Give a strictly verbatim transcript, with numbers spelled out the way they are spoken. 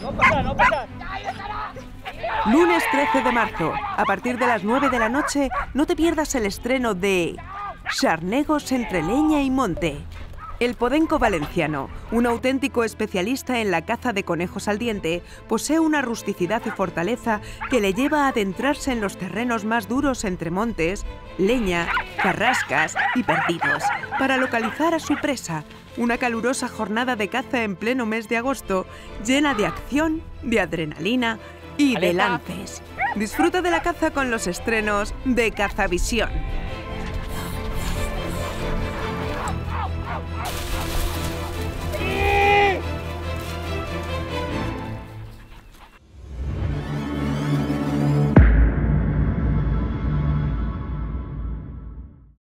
Lunes trece de marzo, a partir de las nueve de la noche, no te pierdas el estreno de Xarnegos entre leña y monte. El podenco valenciano, un auténtico especialista en la caza de conejos al diente, posee una rusticidad y fortaleza que le lleva a adentrarse en los terrenos más duros entre montes, leña, carrascas y perdidos, para localizar a su presa. Una calurosa jornada de caza en pleno mes de agosto, llena de acción, de adrenalina y de lances. Disfruta de la caza con los estrenos de Cazavisión.